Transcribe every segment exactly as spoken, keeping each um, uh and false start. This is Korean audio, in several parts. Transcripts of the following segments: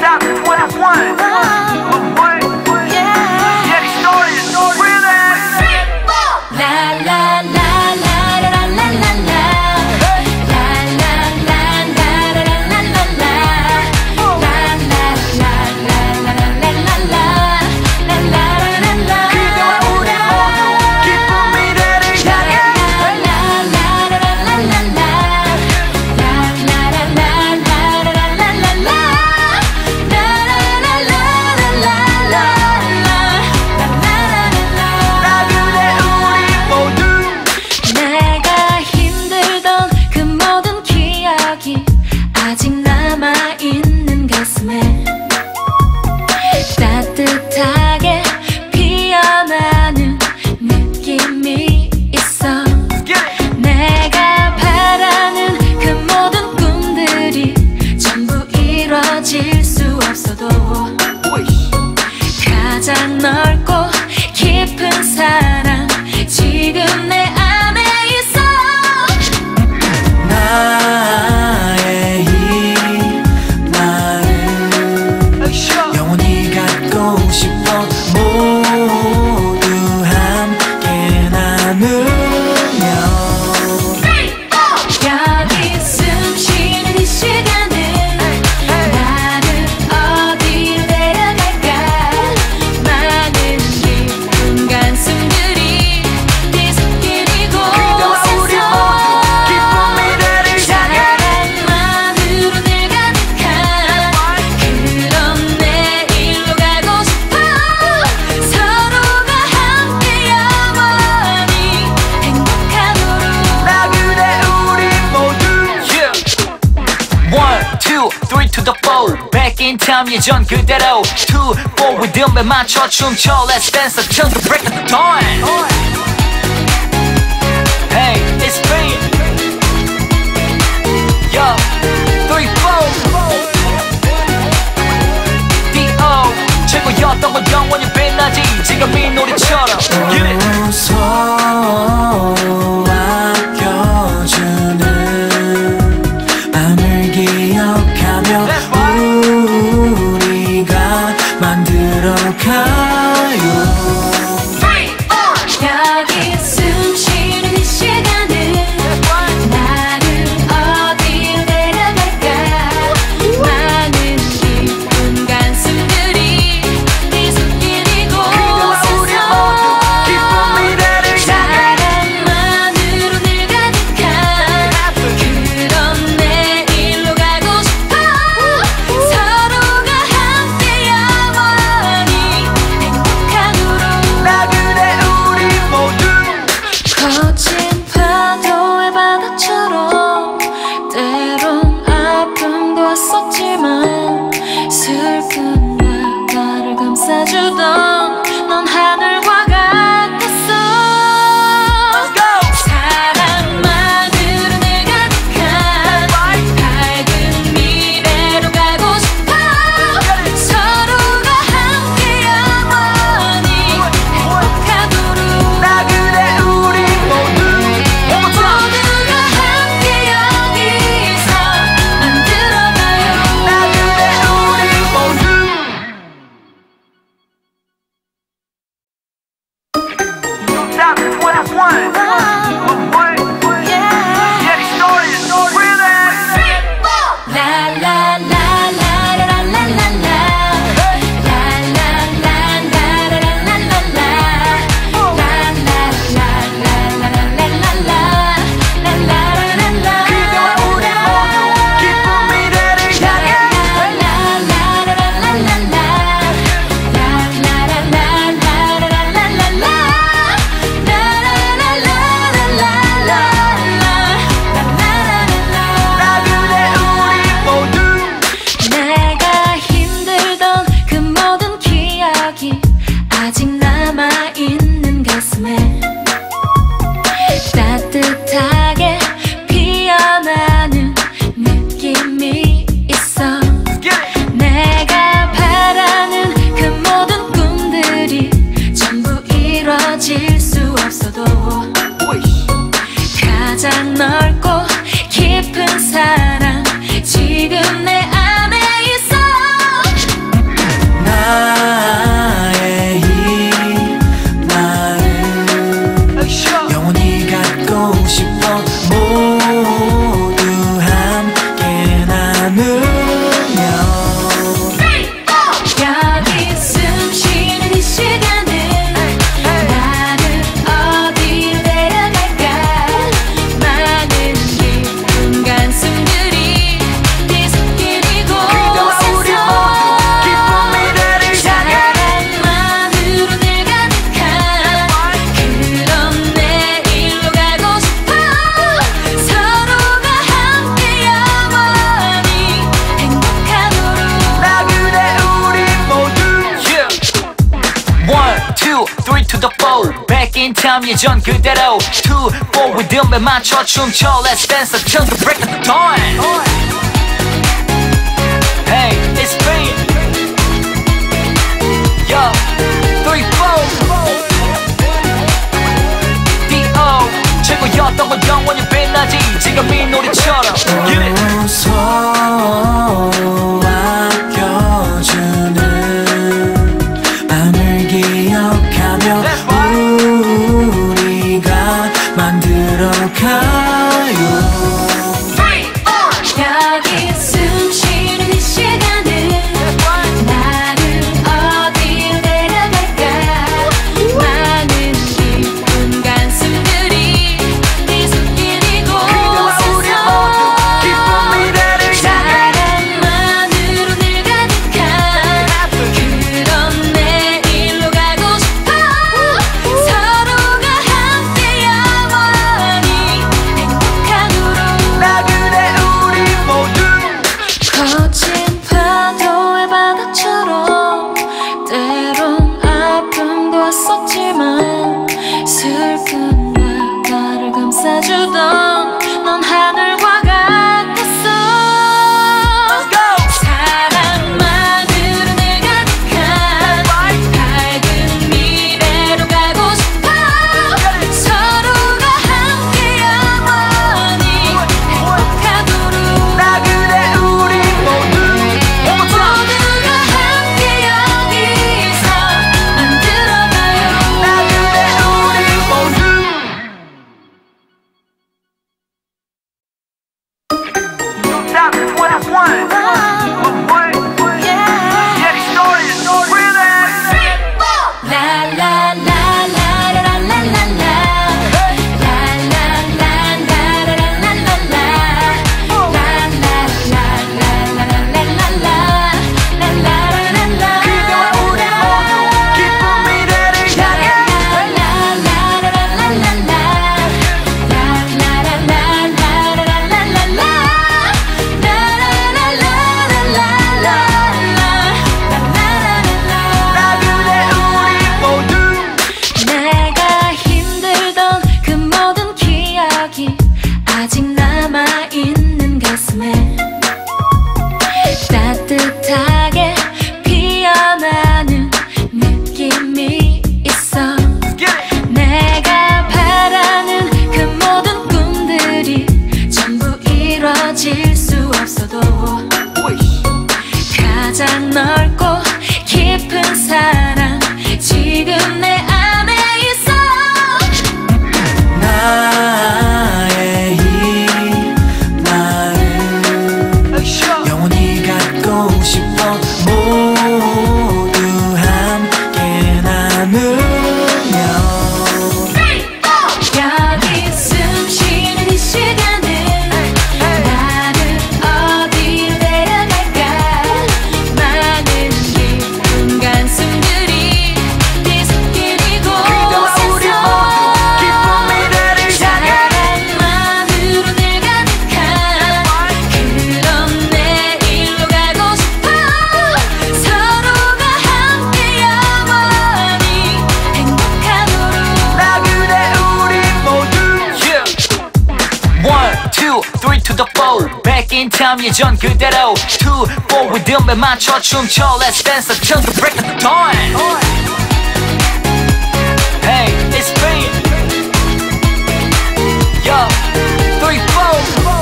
Top twenty-one. 아직 남아있는 가슴에 따뜻하게 피어나는 느낌이 있어. 내가 바라는 그 모든 꿈들이 전부 이뤄질 수 없어도 가장 넓고 깊은 사랑 지금 내 안에 있어. 나의 이 마음 영원히 갖고 싶어. 모두 함께 나누며 여기 숨 쉬는 이 시간은 나를 어디로 데려갈까. 많은 기쁜 가슴들이 뒤섞인 이곳에서 사랑만으로 늘 가득한 그런 내일로 가고 싶어. 서로가 함께 영원히 행복하도록. 나 그대 우리 모두. One, two, three to the four. Back in time 예전 그대로. Two, four 리듬에 맞춰 춤춰. Let's dance until the break of the dawn. Hey, it's me. Yo, three, four. D O 최고였던 건 영원히 빛나지. 지금 이 노래처럼. Get it. 서로 아껴주는 마음을 기억하며 우리가 만들어가요. 여기 숨 쉬는 이 시간은 나를 어디로 데려갈까. 많은 기쁜 가슴들이 뒤섞인 이곳에서 사랑만으로 늘 가득한 그런 내일로 가고 싶어. 서로가 함께 영원히 행복하도록. 나 그대 우리 모두. 거친 파도의 바다처럼 때론 아픔도 왔었지만 슬픔과 나를 감싸주던 넌 하늘과 않으면 여기 숨 쉬는 이 시간은 나를 어디로 데려갈까 많은 기쁜 간숨들이 뒤섞이는 곳에서 사랑만으로 늘 가득한 그런 내일로 가고 싶어 서로가 함께 영원히 행복하도록 나 그대 우리 모두 Yeah. One, two, three to the four. Back in time 예전 그대로. Two, four 리듬에 맞춰 춤춰. Let's dance until the break of the dawn. Hey, it's me. Yo, three, four. D O 최고였던 건 영원히 빛나지. 지금 이 노래처럼. Get it. 서로 아껴주는 맘을 기억하며 우리가 만들어가요. 여기 숨 쉬는 이 시간은 나를 어디로 데려갈까 많은 기쁜 간숨들이 뒤섞이는 곳에서 사랑만으로 늘 가득한 그런 내일로 가고 싶어 서로가 함께 영원히 행복하도록 나 그대 우리 모두 거친 파도의 바다처럼 때론 아픔도 왔었지만 슬픔과 나를 감싸주던 넌 하늘과 같았어 사랑만으로 늘 가득한 밝은 미래로 가고 싶어 서로가 함께 영원히 행복하도록 나 그대 우리 모두 모두가 함께 여기서 만들어가요 나 그대 우리 모두 Stop twenty-one Get it started Relax 기쁜 미래를 향해 나 그대 우리 모두 내가 힘들던 그 모든 기억이 아직 남아있는 가슴에 따뜻하게 피어나는 느낌이 있어 내가 바라는 그 모든 꿈들이 전부 이뤄질 수 없어도 가장 넓고 깊은 사랑 지금 내 안에 있어 나의 이 마음 영원히 갖고 싶어 모두 함께 나누며 여기 숨 쉬는 이 시간은 나를 어디로 데려갈까 많은 기쁜 간숨들이 뒤섞이는 곳에서 기쁜 미래를 향해 사랑만으로 늘 가득한 그런 내일로 가고 싶어 서로가 함께 영원히 행복하도록 나 그대 우리 모두 Yeah. One, two, three to the four. Back in time 예전 그대로. Two, four 리듬에 맞춰 춤춰. Let's dance until the break of the dawn. Hey, it's me. Yo, three, four.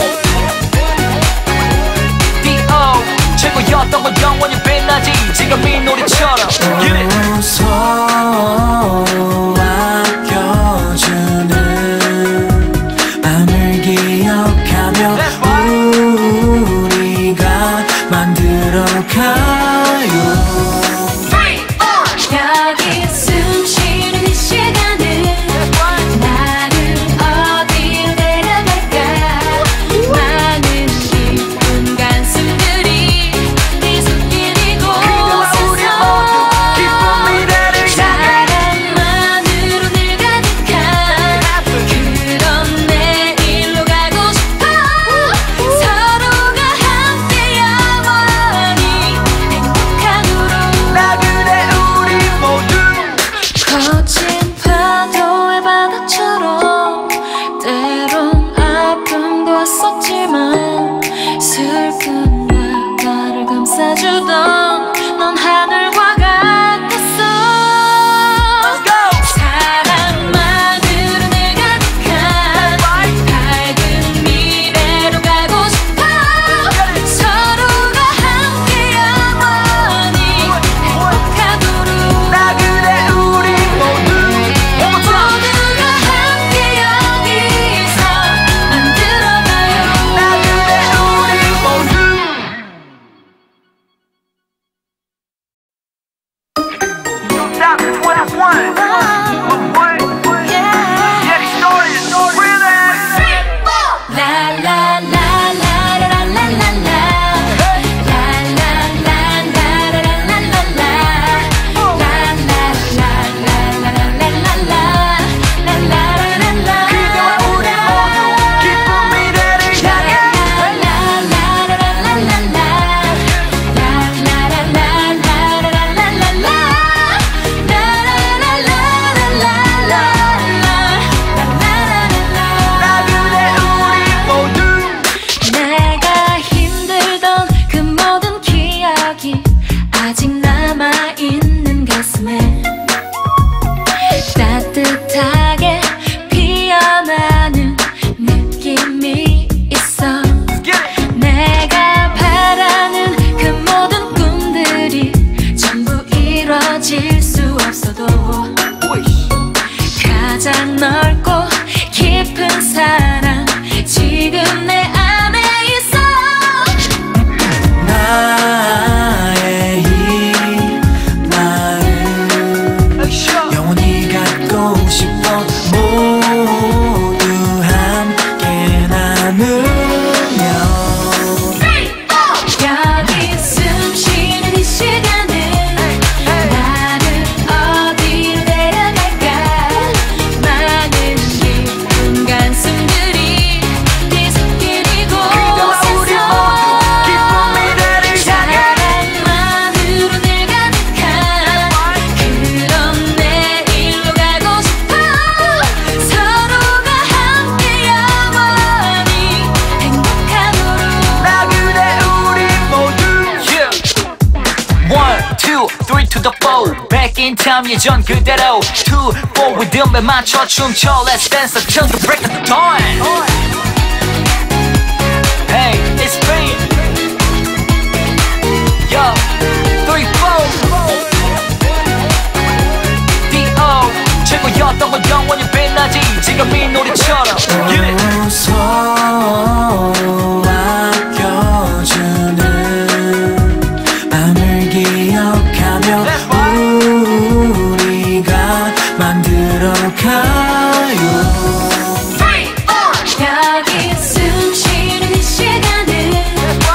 D O 최고였던 건 영원히 빛나지. 지금 이 노래처럼. Get it. 서로 아껴주는 맘을 기억하며 우리가 가요. 여기 숨 쉬는 이 시간은 나를 어디로 데려갈까. 많은 기쁜 간수들이 네 손길 이곳에서 사랑만으로 늘 가득한 그런 내일로 가고 싶어. 서로가 함께 영원히 행복하도록. 나 그대 우리 모두 거친 파도의 바다처럼 때론 아픔도 왔었지만 슬픔과 나를 감싸주던 넌 하늘과 같았어. 사랑만으로 늘 가득한 밝은 미래로 가고 싶어. 서로가 함께 영원히 행복하도록. 나 그대 우리 모두 모두가 함께 여기서 만들어가요. 나 그대 우리 모두 Stop twenty-one Get it started Relax 기쁜 미래를 향해 나 그대 우리 모두 내가 힘들던 그 모든 기억이 아직 남아있는 가슴에 따뜻하게 피어나는 느낌이 있어. 내가 바라는 그 모든 꿈들이 전부 이뤄질 수 없어도 가장 넓고 깊은 사랑 지금 내 안에 있어. 나의 이 마음 영원히 갖고 싶어. 모두 함께 나누며 여기 숨 쉬는 이 시간은 나를 어디로 데려갈까. 많은 기쁜 간숨들이 네 손길 이곳에서 기쁜 미래를 향해 사랑만으로 늘 가득한 그런 내일로 가고 싶어. 서로가 함께 영원히 행복하도록. 나 그대 우리 모두 One, two, three to the four. Back in time 예전 그대로. Two, four 리듬에 맞춰 춤춰. Let's dance until the break of the dawn. Hey, it's me. Yo, three, four. D O 최고였던 건 영원히 빛나지. 지금 이 노래처럼. Get it. 서로 아껴주는 마음을 기억하며 우리가 만들어가요. 여기 숨 쉬는 이 시간은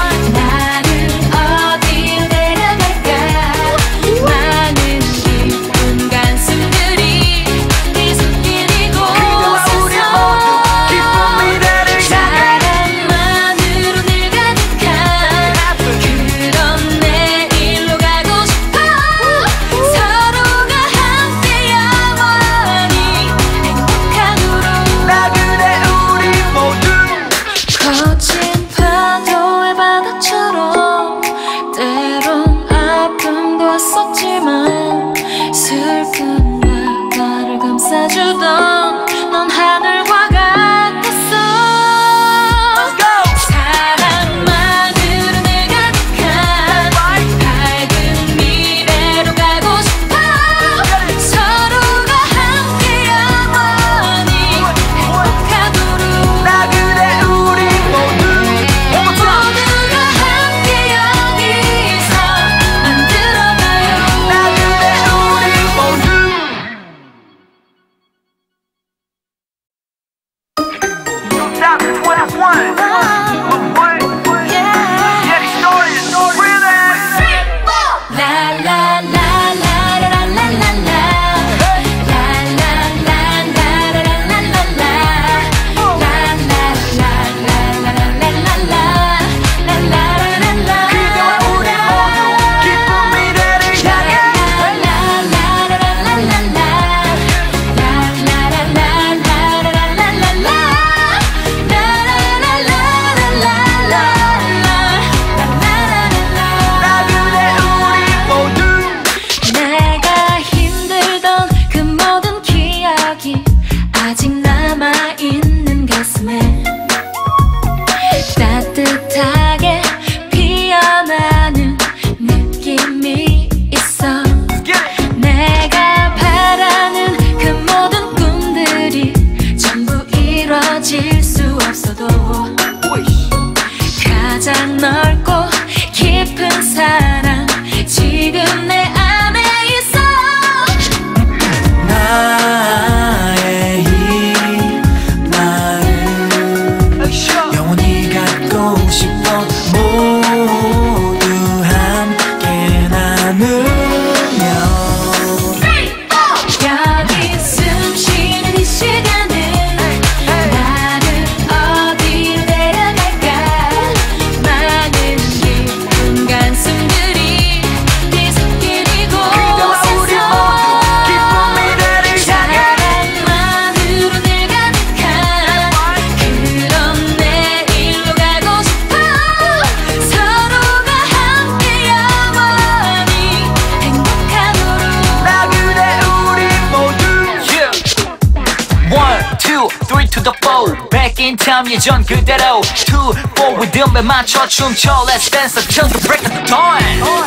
Back in time 예전 그대로 two four 리듬에 맞춰 춤춰 Let's dance until the break of dawn.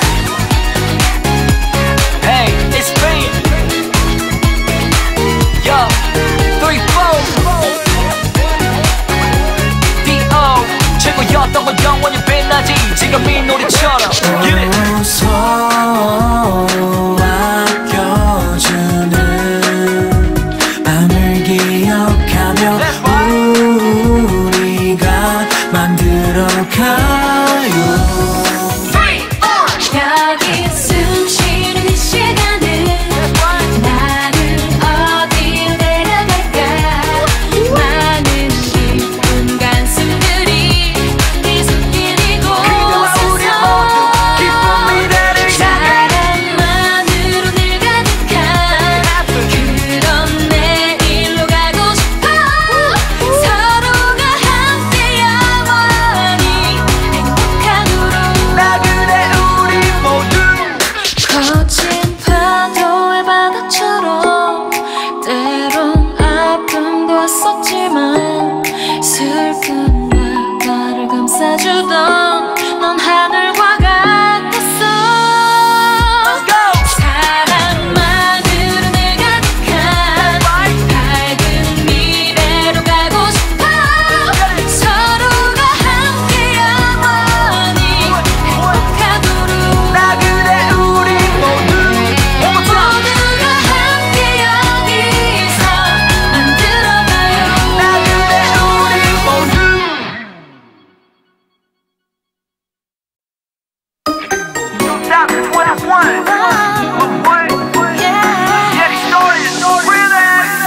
Hey, it's me. Yo, three four D O 최고였던 건 영원히 빛나지 지금 이 노래처럼. Get it. 서로 아껴주는 맘을 기억하며 우리가 만들어가요. 여기 숨 쉬는 이 시간은 나를 어디로 데려갈까. 많은 기쁜 간숨들이 네 손길이 곳에서 사랑만으로 늘 가득한 그런 내일로 가고 싶어. 서로가 함께 영원히 행복하도록. 나 그대 우리 모두 거친 파도의 바다처럼 때론 아픔도 왔었지만 슬픔과 나를 감싸주던 넌 하늘과 같았어. 사랑만으로 늘 가득한 밝은 미래로 가고 싶어. 서로가 함께 영원히 행복하도록. 나 그대 우리 모두 모두가 함께 여기서 만들어가요. 나 그대 우리 모두 twenty-one Get started Relax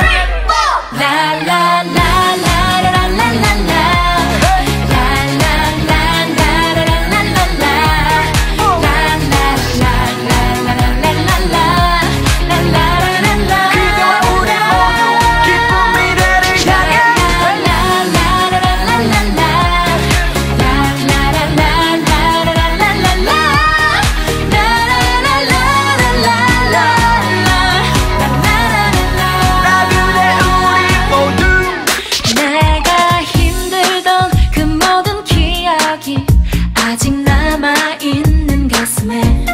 그대와 우리 모두 기쁜 미래를 향해 나 그대 우리 모두 내가 힘들던 그 모든 기억이 아직 남아있는 가슴에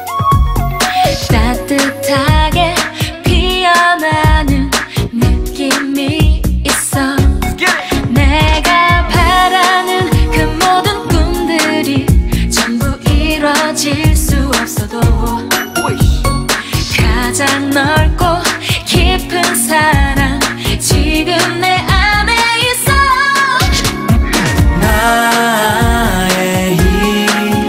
따뜻하게 피어나는 느낌이 있어. 내가 바라는 그 모든 꿈들이 전부 이뤄질 수 없어도 가장 넓고 깊은 사랑 지금 내 안에 있어. 나의 이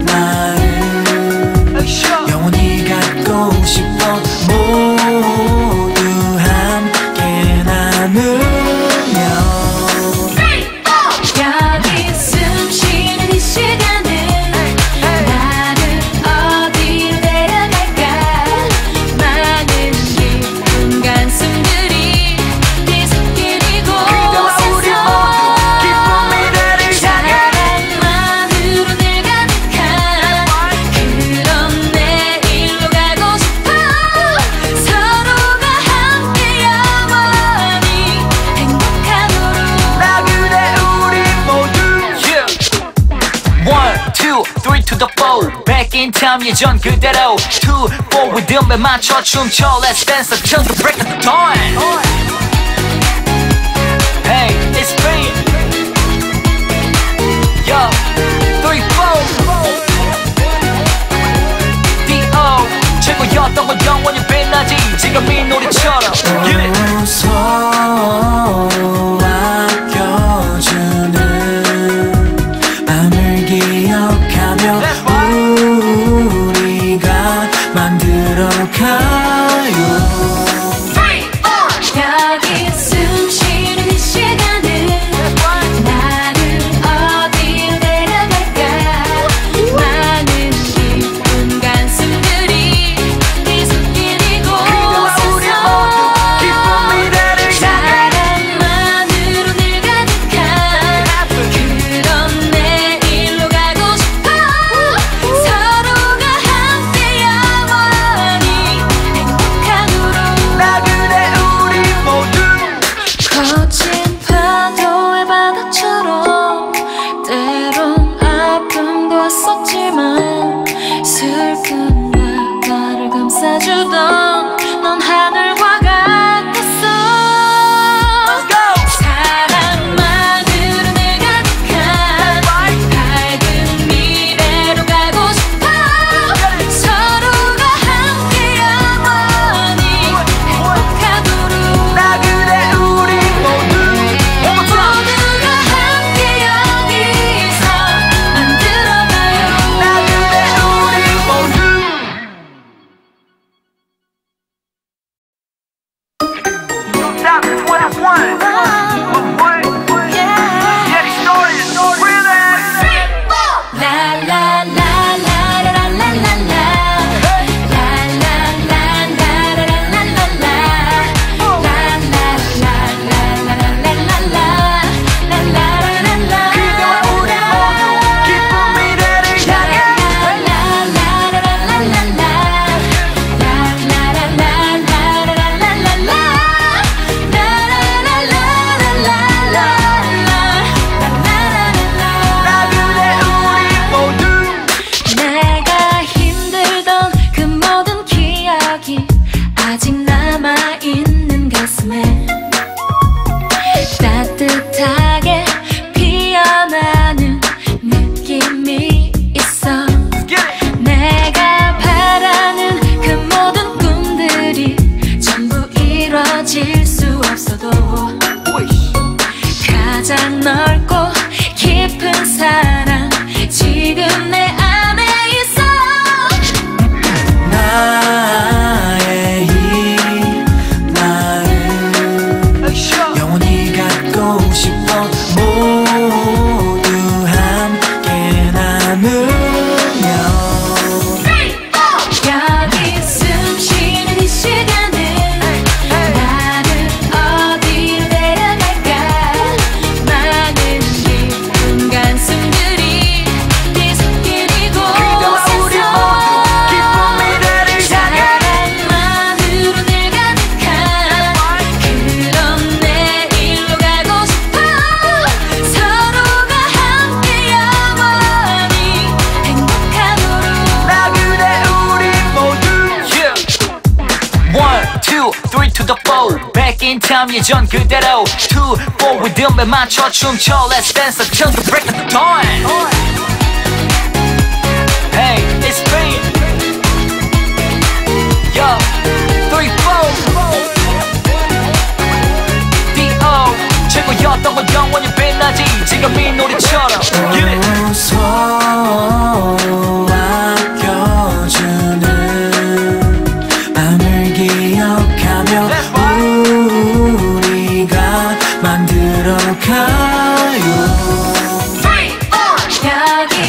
마음 영원히 갖고 싶어. 모두 함께 나누며 여기 숨 쉬는 이 시간은 나를 어디로 데려갈까. 많은 기쁜 간숨들이 네 손길이 곳에서 기쁜 미래를 향해 사랑만으로 늘 가득한 그런 내일로 가고 싶어. 서로가 함께 영원히 행복하도록. 나 그대 우리 모두 Yeah. One, two, three to the four. Back in time 예전 그대로 two four 리듬에 맞춰 춤춰 Let's dance until the break of dawn. Hey, it's me. Yo, three four D O 최고였던 건 영원히 빛나지 지금 이 노래처럼. Get it. 서로 아껴주는 맘을 기억하며 우리가 만들어가요. 여기 숨 쉬는 이 시간은 나를 어디로 데려갈까. 많은 기쁜 간숨들이 네 손길이 그대와 우리 모두 곳에서 기쁜 하지만 슬픔과 나를 감싸주던 넌 하늘과 같았어. 사랑만으로 늘 가득한 밝은 미래로 가고 싶어. 서로가 함께 영원히 행복하도록 나 그대 우리 모두 모두가 함께 여기서 만들어봐요. 나 그대 우리 모두 Stop twenty-one Getting started Relax 그대와 우리 모두 기쁜 미래를 향해 나 그대 우리 모두 내가 힘들던 그 모든 기억이 아직 남아있는 가슴에 따뜻하게 피어나는 느낌이 있어. 내가 바라는 그 모든 꿈들이 전부 이뤄질 수 없어도 가장 넓고 깊은 사랑 지금 내 안에 있어. 나의 이 마음 영원히 갖고 싶어. 모두 함께 나누며 여기 숨 쉬는 이 시간은 나를 어디로 데려갈까. 많은 기쁜 간숨들이 뒤섞인 그대와 우리 이곳에서 모두 기쁜 미래를 향해 사랑만으로 늘 가득한 그런 내일로 가고 싶어. 서로가 함께 영원히 행복하도록 나 그대 우리 모두 Yeah. One, two, three to the four. Back in time 예전 그대로. Two, four 리듬에 맞춰 춤춰. Let's dance until the break of the dawn. Hey, it's me. Yo, three, four. D O 최고였던 건 영원히 빛나지. 지금 이 노래처럼. Get it. 서로 아껴주는 마음을 기억하며 우리가 만들어가요. 여기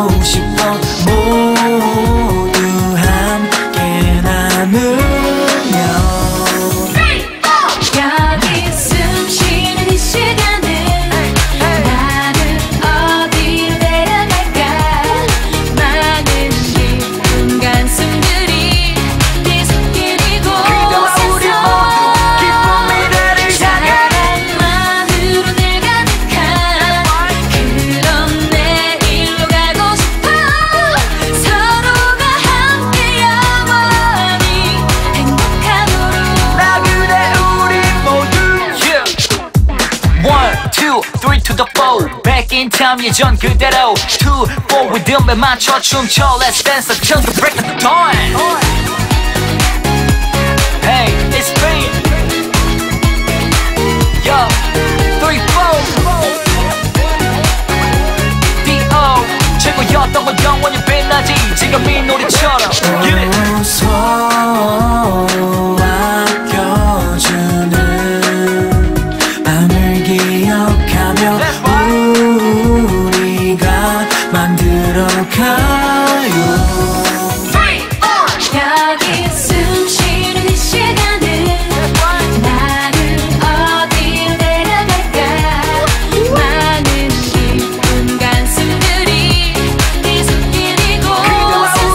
가고 싶어 모두 함께 나누며 여기 숨 쉬는 이 시간은 나를 어디로 데려갈까 많은 기쁜 간숨들이 뒤섞인 이곳에서 사랑만으로 늘 가득한 그런 내일로 가고 싶어 서로가 함께 영원히 행복하도록 나 그대 우리 모두 yeah. One, two, three to the four Back in time 예전 그대로 Two, four 리듬에 맞춰 춤춰 Let's dance until the break of dawn Hey, it's me Yo, three, four D O 최고였던 건 영원히 빛나지 지금 이 노래처럼 Get it 서로 아껴주는 맘을 기억하며 우리가 만들어가요 여기 숨 쉬는 이 시간은 나를 어디로 데려갈까 많은 기쁜 간숨들이 뒤섞인 이곳에서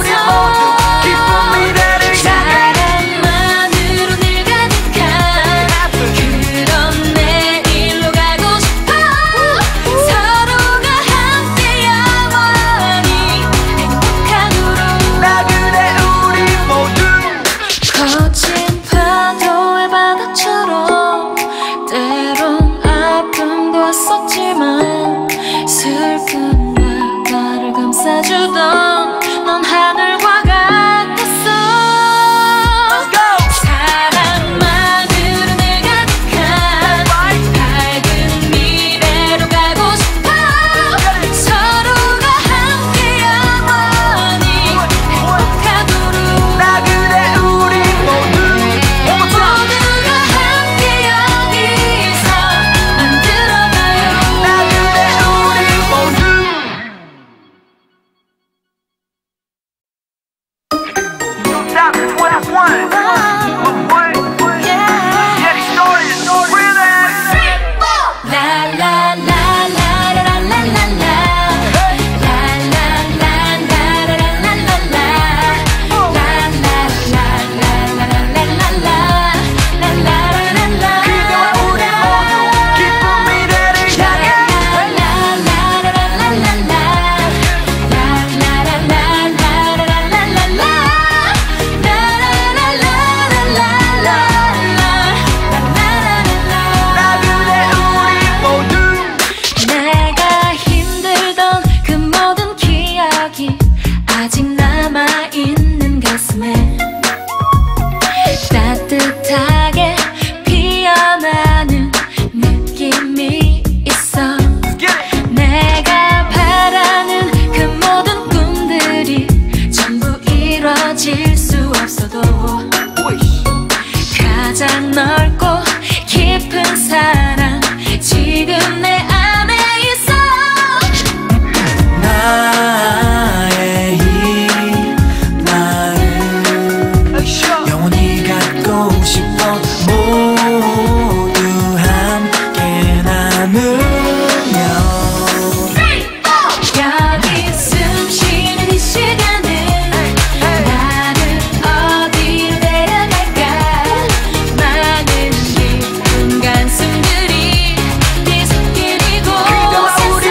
사랑만으로 늘 가득한 그런 내일로 가고 싶어 서로가 함께 영원히 행복하도록 나 그대 우리 모두 거친 파도의 바다처럼 때론 아픔도 왔었지만 슬픔과 나를 감싸주던 넌 하늘과 같았어 사랑만으로 늘 가득한 밝은 미래로 가고 싶어 서로가 함께 영원히 행복하도록 나 그대 우리 모두 모두가 함께 여기서 만들어가요 나 그대 우리 모두 Stop twenty-one Get started Relax 기쁜 미래를 향해 나 그대 우리 모두 내가 힘들던 그 모든 기억이 아직 남아있는 가슴에 따뜻하게 피어나는 느낌이 있어 내가 바라는 그 모든 꿈들이 전부 이뤄질 수 없어도 가장 넓고 깊은 사랑 지금 내 안에 있어 나의 이 마음 영원히 갖고 싶어 모두 함께 나누며 여기 숨 쉬는 이 시간은 나를 어디로 데려갈까 많은 기쁜 간숨들이 뒤섞인 이곳에서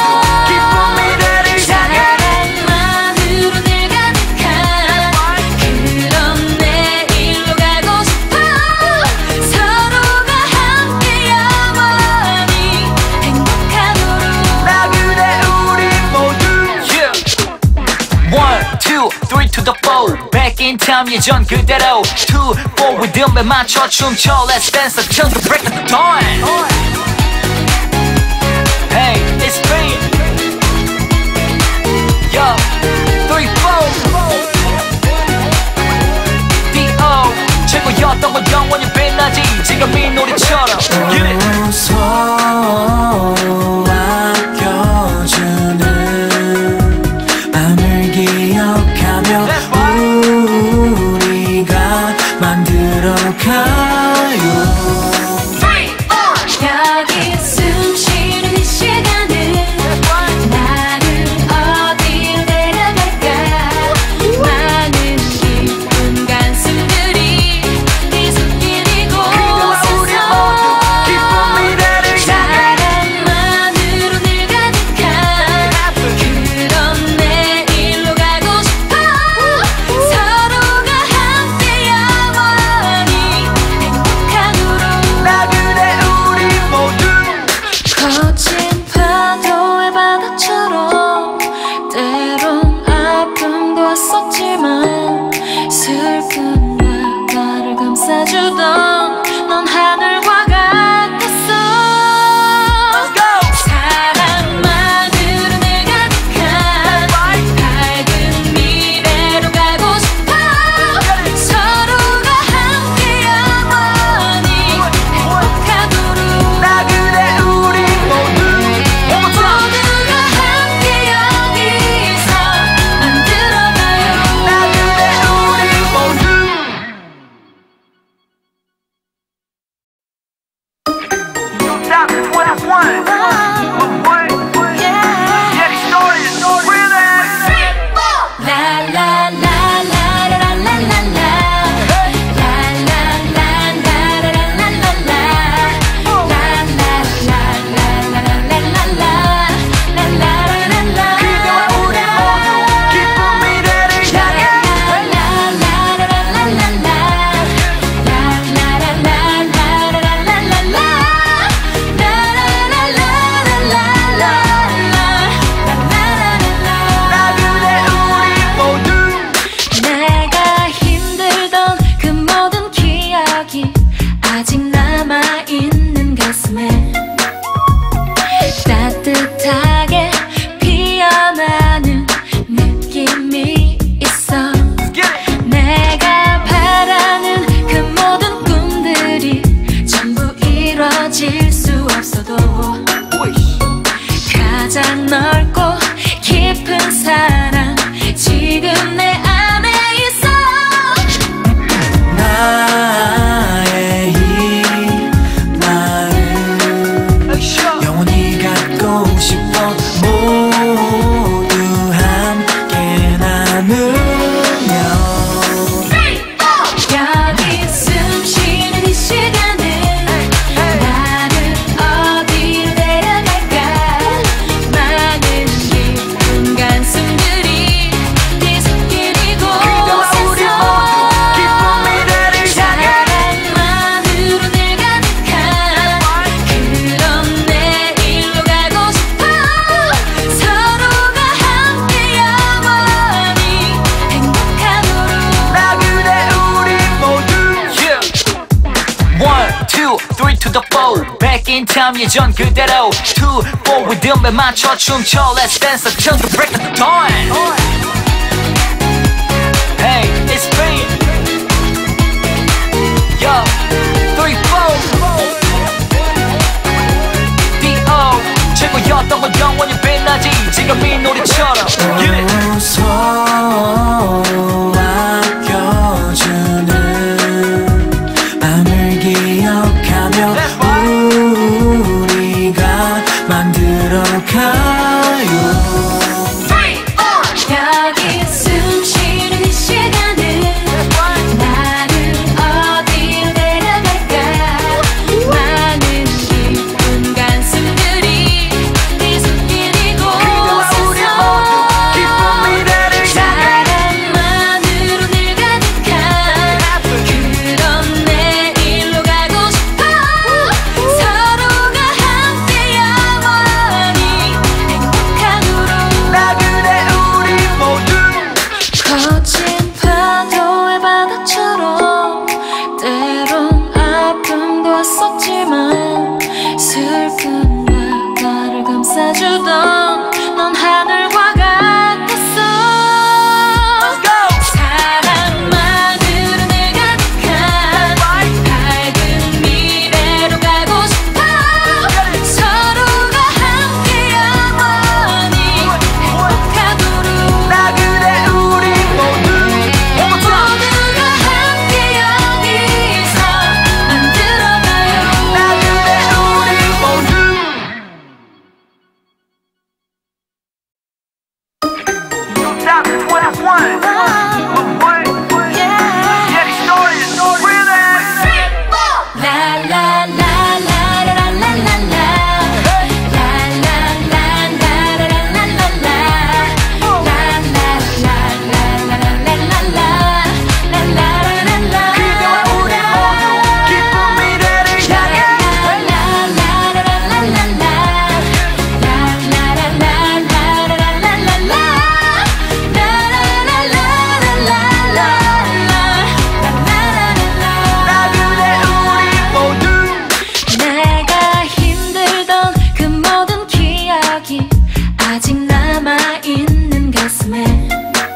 사랑만으로 늘 가득한 그런 내일로 가고 싶어 서로가 함께 영원히 행복하도록 나 그대 우리 모두 yeah. One, two, three to the four Back in time 예전 그대로 Two, four 리듬에 맞춰 춤춰 Let's dance until the break of dawn Hey, it's me Yo, three, four D O 최고였던 건 영원히 빛나지 지금 이 노래처럼 Get it 서로 아껴주는 않으면 여기 숨 쉬는 이 시간은 나를 어디로 데려갈까 많은 깊은 간숨들이 뒤섞인 이곳에서 사랑만으로 늘 가득한 그런 내일로 가고 싶어 서로가 함께 영원히 행복하도록 나 그대 우리 모두 yeah. One, two, three to the four Back in time 예전 그대로 Two, four 리듬에 맞춰 춤춰 Let's dance until the break of the dawn Hey, it's me Yo, three, four D O 최고였던 건 영원히 빛나지 지금 이 노래처럼 Get it 서로 아껴주는 밤을 기억하며 우리가 만들어가요 여기 숨 쉬는 이 시간은 나를 어디로 데려갈까 많은 깊은 간숨들이 뒤섞인 이곳에서 사랑만으로 늘 가득한 그런 내일로 가고 싶어 서로가 함께 영원히 행복하도록 나 그대 우리 모두 거친 파도의 바다처럼 때론 아픔도 왔었지만 슬픔과 나를 감싸주던 넌 하늘과 같았어 사랑만으로 늘 가득한 밝은 미래로 가고 싶어 서로가 함께 영원히 행복하도록 나 그대 우리 모두 모두가 함께 여기서 만들어가요 나 그대 우리 모두 내가 힘들던 그 모든 기억이 아직 남아있는 가슴에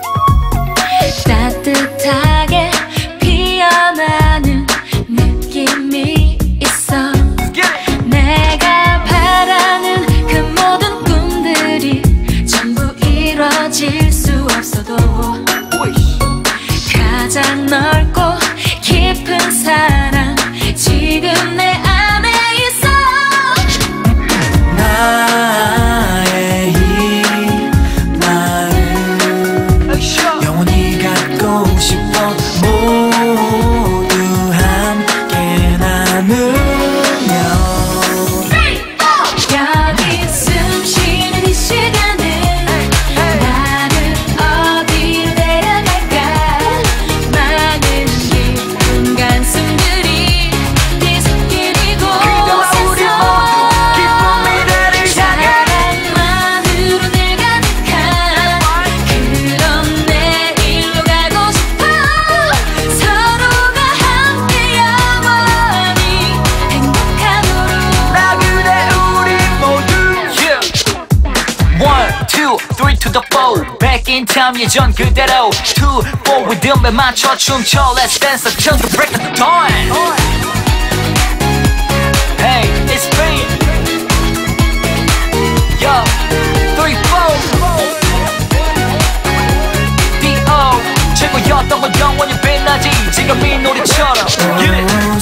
따뜻하게 피어나는 느낌이 있어 내가 바라는 그 모든 꿈들이 전부 이뤄질 수 없어도 가장 넓고 깊은 사랑 지금 내 안에 있어 나의 이 마음 영원히 갖고 싶어 모두 함께 나누며 여기 숨 쉬는 이 시간은 나를 어디로 데려갈까 많은 깊은 간숨들이 뒤섞인 이곳에서 사랑만으로 늘 가득한 그런 내일로 가고 싶어 서로가 함께 영원히 행복하도록 나 그대 우리 모두 yeah. One, two, three to the four Back in time 예전 그대로 Two, four 리듬에 맞춰 춤춰 Let's dance until the break of the dawn Hey, it's me Yo, three, four D O 최고였던 건 영원히 빛나지 지금 이 노래처럼 Get it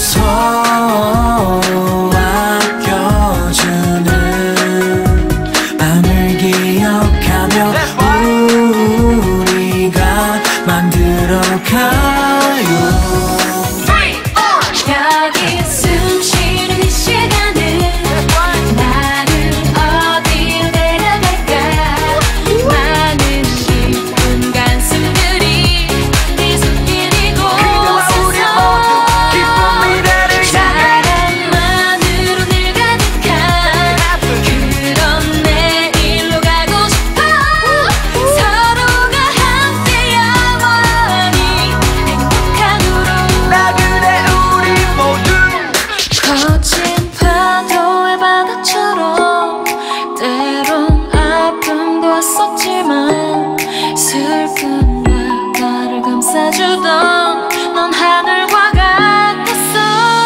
서로 아껴주는 밤을 기억하며 우리가 감싸주던 넌 하늘과 같았어.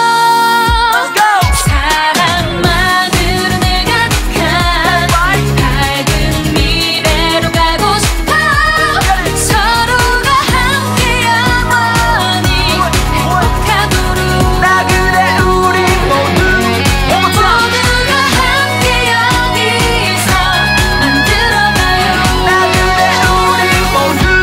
사랑만으로 늘 가득한 밝은 미래로 가고 싶어. 서로가 함께 영원히 행복하도록 나 그대 우리 모두 모두가 함께 여기서 만들어가요. 나 그대 우리 모두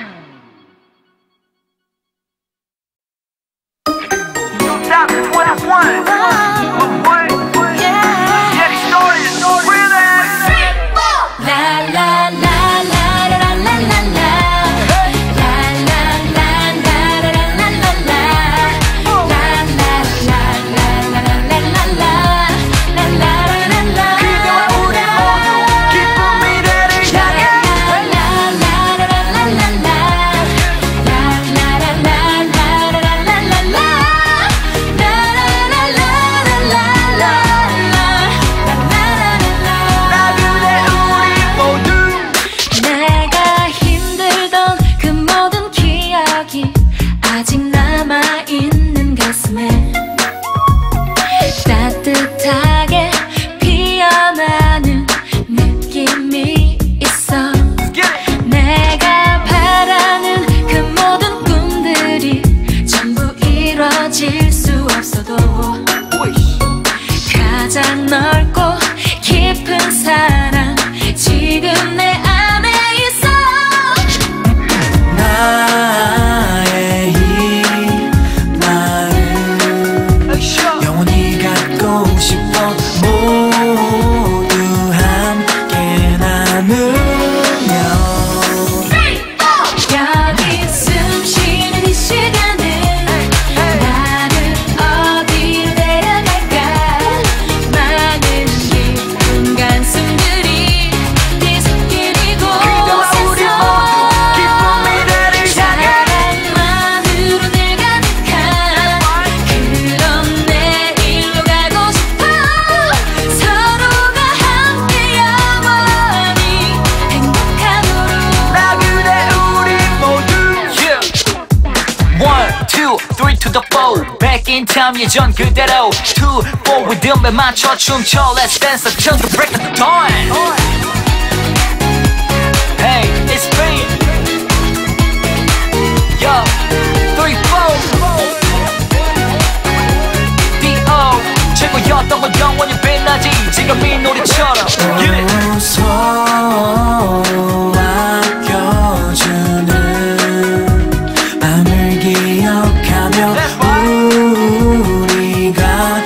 내가 힘들던 그 모든 기억이 아직 남아있는 가슴에 따뜻하게 피어나는 느낌이 있어. 내가 바라는 그 모든 꿈들이 전부 이뤄질 수 없어도 가장 넓고 깊은 사랑 지금 내 안에 있어. 나의 이 마음 영원히 갖고 싶어. 모두 함께 나누며 여기 숨 쉬는 이 시간은 나를 어디로 데려갈까. 많은 깊은 간숨들이 뒤섞인 이곳에서 사랑만으로 늘 가득한 그런 내일로 가고 싶어. 서로가 함께 영원히 행복하도록 나 그대 우리 모두 One, two, three to the four. Back in time 예전 그대로. Two, four 리듬에 맞춰 춤춰. Let's dance until the break of the dawn. Hey, it's me. Yo, three, four. D O 최고였던 건 영원히 빛나지. 지금 이 노래처럼. Get it. 서로 아껴주는 마음을 기억하며 우리가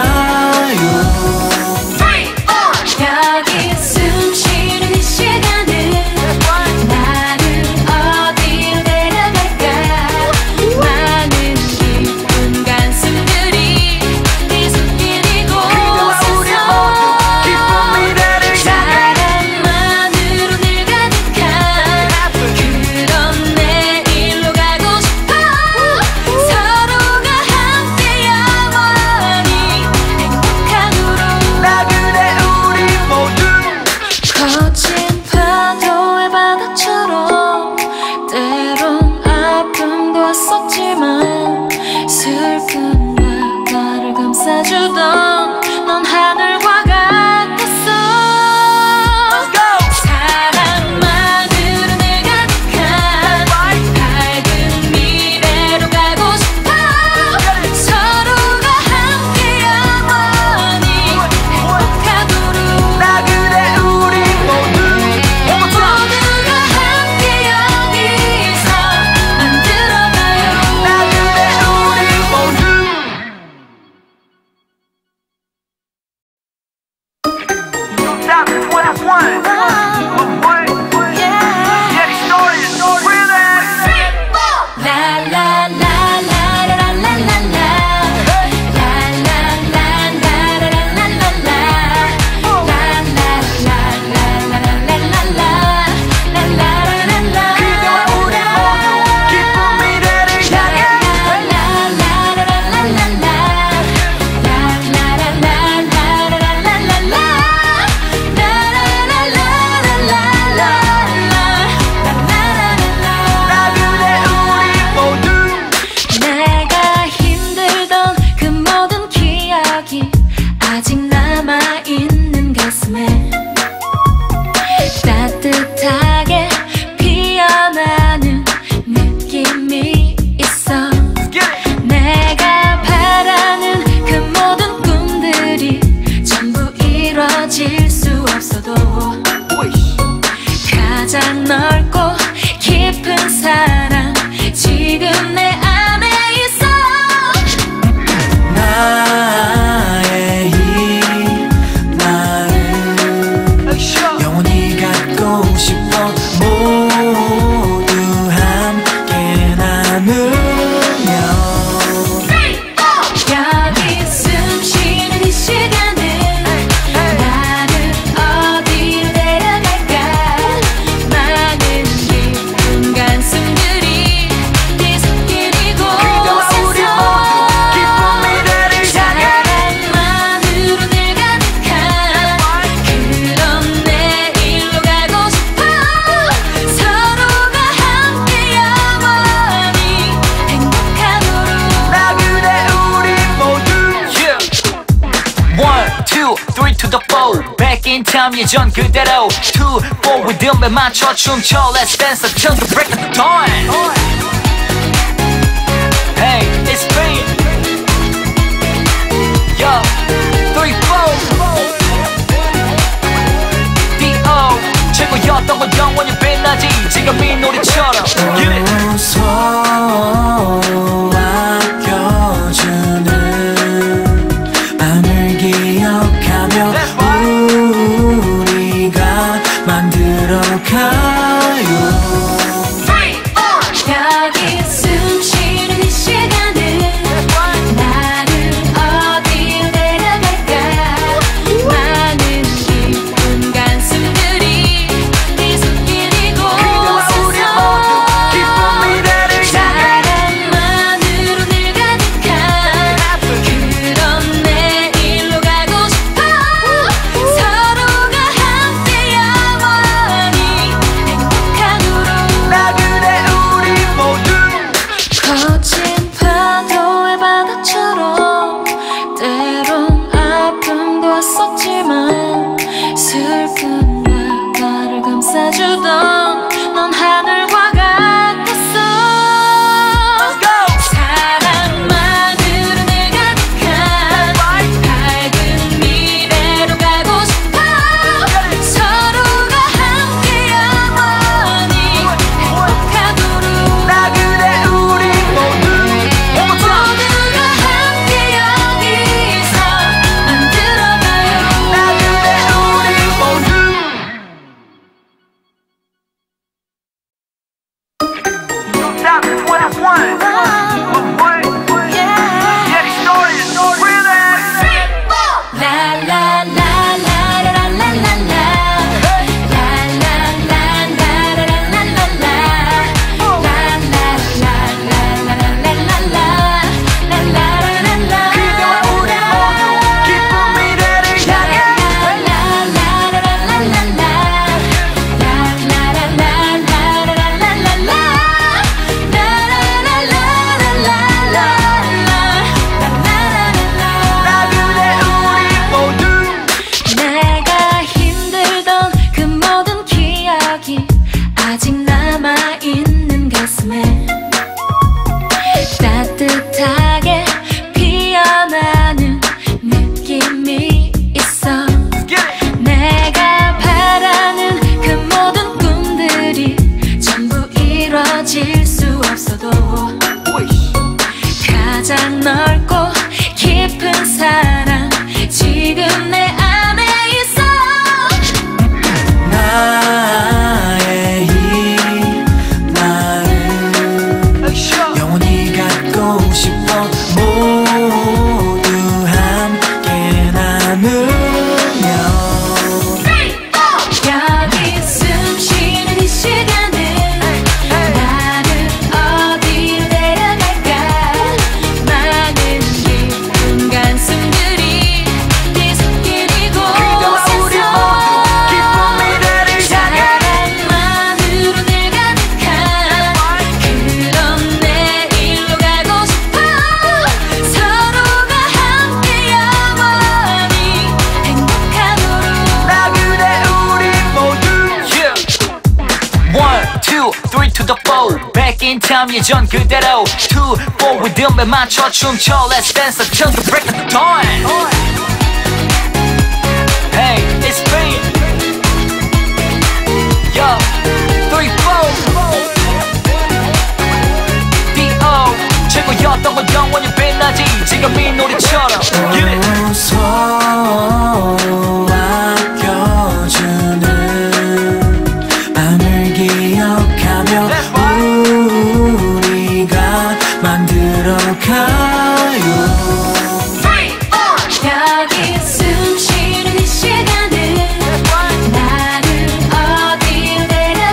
만들어가요. 여기 숨 쉬는 이 시간은 in time 예전 그대로 two four 리듬에 맞춰 춤춰 Let's dance until the break of dawn Hey, it's me Yo, three four D O 최고였던 건 영원히 빛나지 지금 이 노래처럼 Get it 서로 아껴주는 밤을 기억하며 우리가 만들어가요 여기 숨 쉬는 이 시간은 나를 어디로 데려갈까 많은 기쁜 간숨들이 뒤섞인 이곳에서 사랑만으로 늘 가득한 그런 내일로 가고 싶어 서로가 함께 영원히 행복하도록 거친 파도의 바다처럼 때론 아픔도 왔었지만 슬픔과 나를 감싸주던 넌 하늘과 같았어 사랑만으로 늘 가득한 밝은 미래로 가고 싶어 서로가 함께 영원히 행복하도록 모두가 함께 여기서 만들어가요 내가 힘들던 그 모든 기억이 아직 남아있는 가슴에 따뜻하게 피어나는 느낌이 있어 내가 바라는 그 모든 꿈들이 전부 이뤄질 수 없어도 가장 넓고 깊은 사랑 지금 내 안에 있어 나의 이 마음 영원히 갖고 싶어 모두 함께 나누며 여기 숨 쉬는 이 시간은 나를 어디로 데려갈까 많은 기쁜 간숨들이 뒤섞인 이곳에서 사랑만으로 늘 가득한 그런 내일로 가고 싶어 서로가 함께 영원히 행복하도록 Yeah. One, two, three to the four. Back in time 예전 그대로 two, four 리듬에 맞춰 춤춰 Let's dance until the break of dawn Hey, it's me Yo, three four D O 최고였던 건 영원히 빛나지 지금 이 노래처럼 Get it 서로 아껴주는 밤을 기억하며 우리가 만들어가요 여기 숨 쉬는 이 시간은 나를 어디로 데려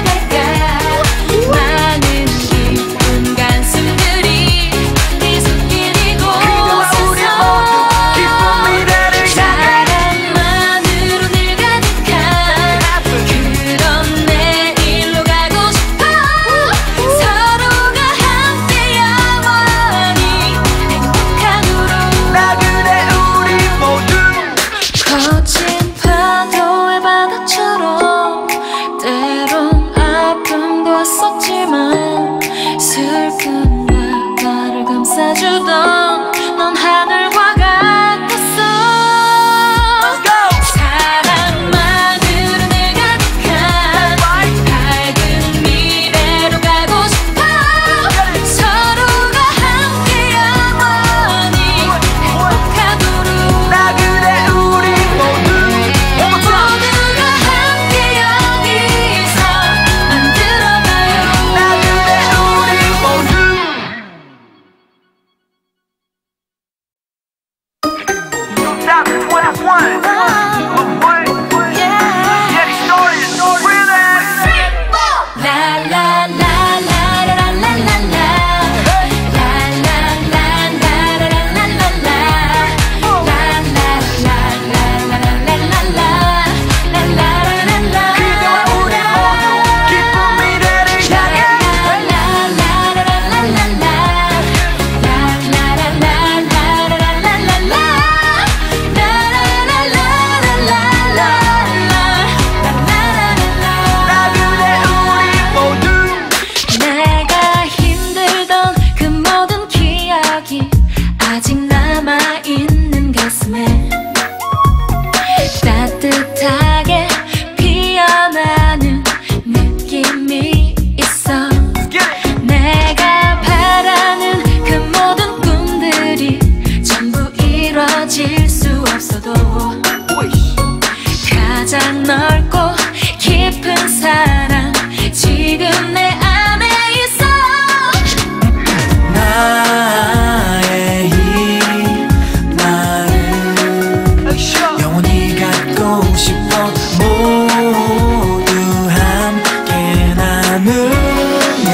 않으면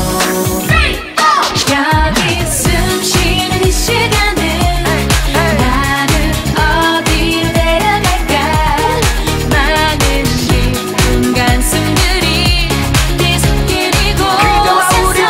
여기 숨 쉬는 이 시간은 나를 어디로 데려갈까 많은 깊은 간숨들이 뒤섞인 이곳에서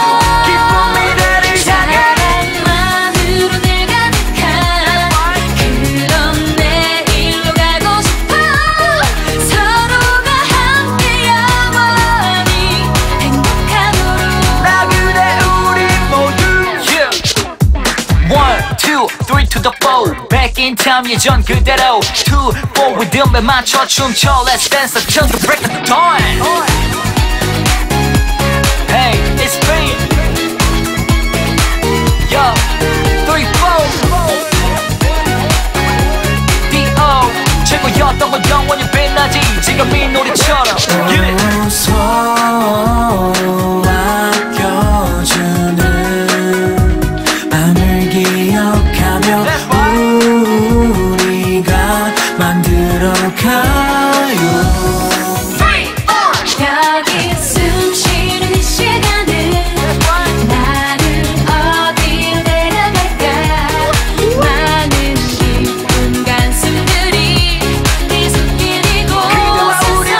사랑만으로 늘 가득한 그런 내일로 가고 싶어 서로가 함께 영원히 행복하도록 나 그대 우리 모두 Yeah. One, two, three to the four. Back in time 예전 그대로. Two, four 리듬에 맞춰 춤춰. Let's dance until the break of dawn. Hey, it's me. Yo, three, four. D O 최고였던 건 영원히 빛나지 지금 이 노래처럼. Get it. 서로 아껴주는 맘을 기억하며 우리가 만들어가요 여기 숨 쉬는 이 시간은 나를 어디로 데려갈까 많은 깊은 간숨들이 뒤섞인 이곳에서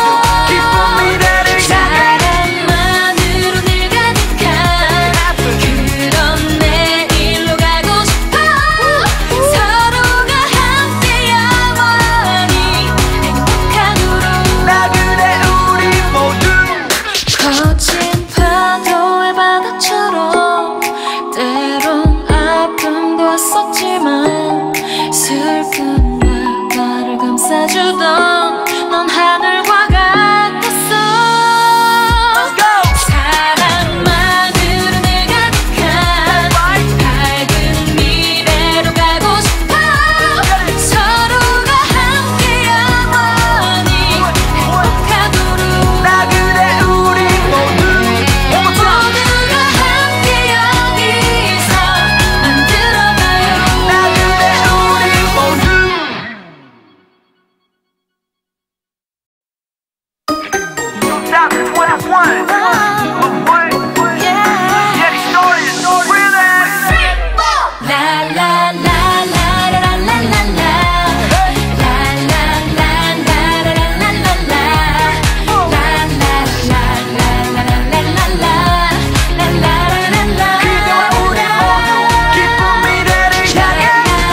사랑만으로 늘 가득한 그런 내일로 가고 싶어 서로가 함께 영원히 행복하도록 나 그대 우리 모두 거친 파도의 바다처럼 때론 아픔도 왔었지만 슬픔과 나를 감싸주던 넌 하늘과 같았어 사랑만으로 늘 가득한 밝은 미래로 가고 싶어 서로가 함께 영원히 행복하도록 나 그대 우리 모두 모두가 함께 여기서 만들어가요 나 그대 우리 모두 Stop twenty-one Get it started Relax 그대와 우리 모두 기쁜 미래를 향해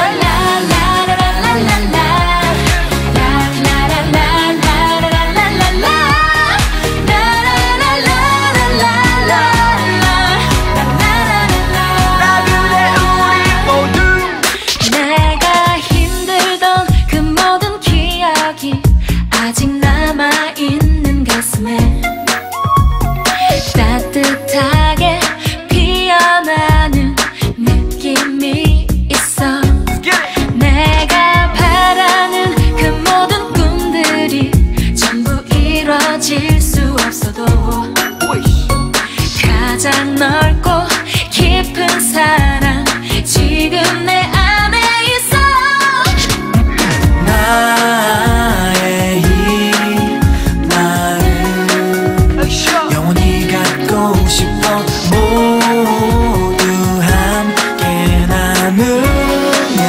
나 그대 우리 모두 내가 힘들던 그 모든 기억이 아직 남아있는 가슴에 따뜻하게 피어나는 느낌이 있어 Get it 내가 바라는 그 모든 꿈들이 전부 이뤄질 수 없어도 가장 넓고 깊은 사랑 지금 내 안에 있어 나의 이 마음 영원히 갖고 싶어 모두 함께 나누며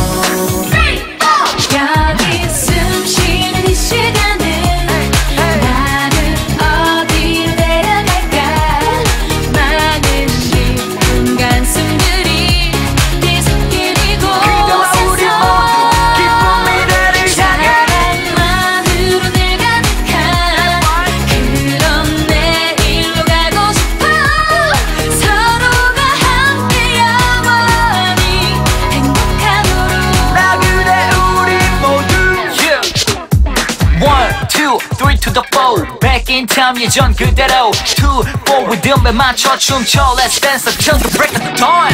여기 숨 쉬는 이 시간은 나를 어디로 데려갈까 많은 깊은 간숨들이 뒤섞인 그대와 우리 이곳에서 모두 기쁜 미래를 향해 사랑만으로 늘 가득한 그런 내일로 가고 싶어 서로가 함께 영원히 행복하도록 나 그대 우리 모두 Yeah. One, two, three to the four. Back in time 예전 그대로. Two, four 리듬에 맞춰 춤춰. Let's dance until the break of dawn.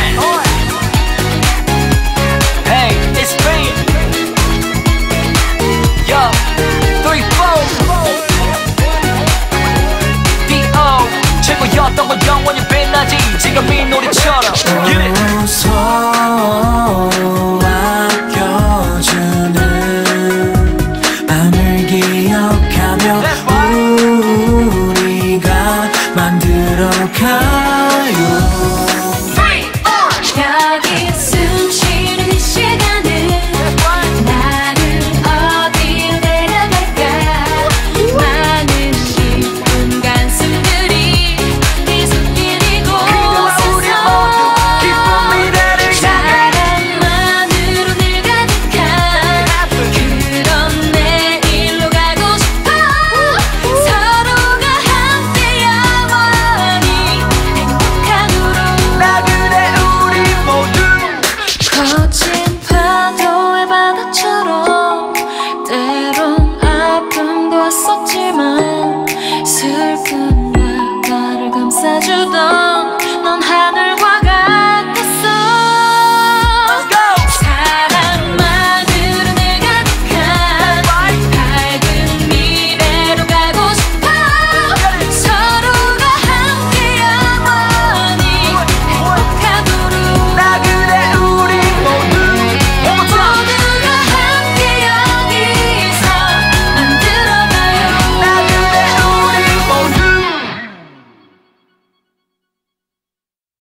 Hey, it's me. Yo, three, four. D O 최고였던 건 영원히 빛나지 지금 이 노래처럼. Get it. 서로 아껴주는 맘을 기억하며 우리가 가